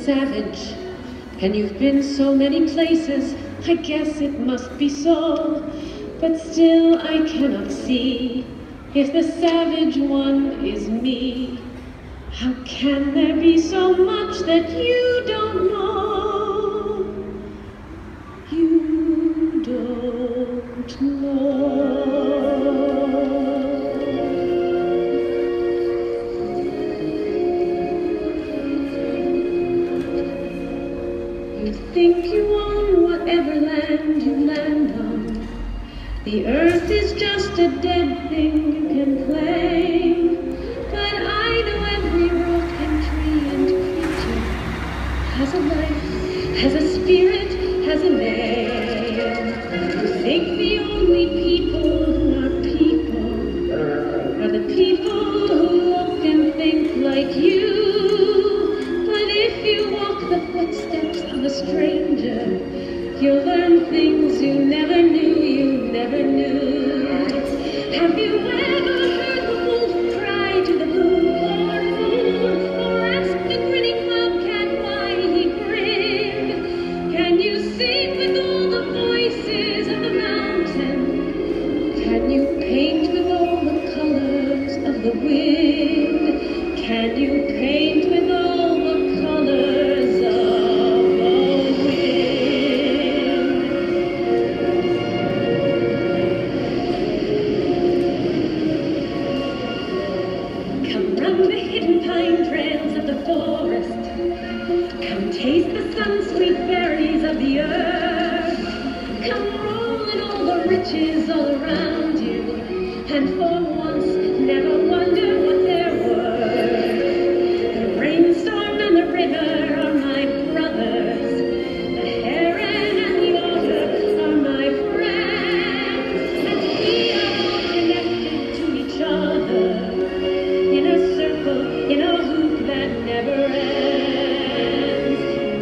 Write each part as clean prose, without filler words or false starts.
savage, and you've been so many places, I guess it must be so. But still I cannot see if the savage one is me. How can there be so much that you don't know? You don't know. You think you own whatever land you land on. The earth is just a dead thing you can claim. But I know every rock and tree and creature has a life, has a spirit, has a name. You think the only people who are people are the people who walk and think like you. But if you walk the footsteps of a stranger, you'll learn things you never knew, you never knew. Have you ever heard the wolf cry to the blue cornfield, or ask the grinning bobcat why he grinned? Can you sing with all the voices of the mountain? Can you paint with all the colors of the wind? Can you paint with all the colors of the hidden pine trends of the forest? Come taste the sun-sweet berries of the earth. Come roll in all the riches all around you, and for once never wonder what they're worth. The rainstorm and the river are my brothers. The heron and the otter are my friends, and we are all connected to each other in a circle, in a hoop that never ends.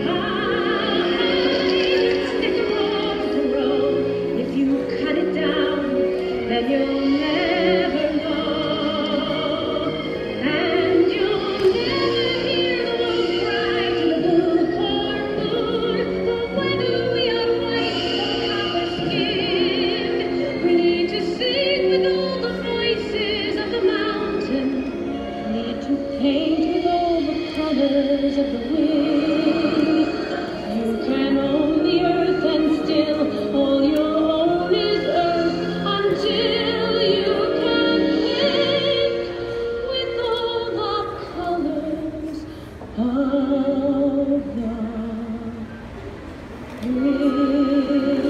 Stick a rope to grow. If you cut it down, then you'll never know. And you'll never hear the wolf cry to the blue cornfield. For whether we are white or copper-skinned, we need to sing with all the voices of the mountain. Need to paint with all the colors of the wind. You can own the earth and still all you own is earth, until you can paint with all the colors of the wind.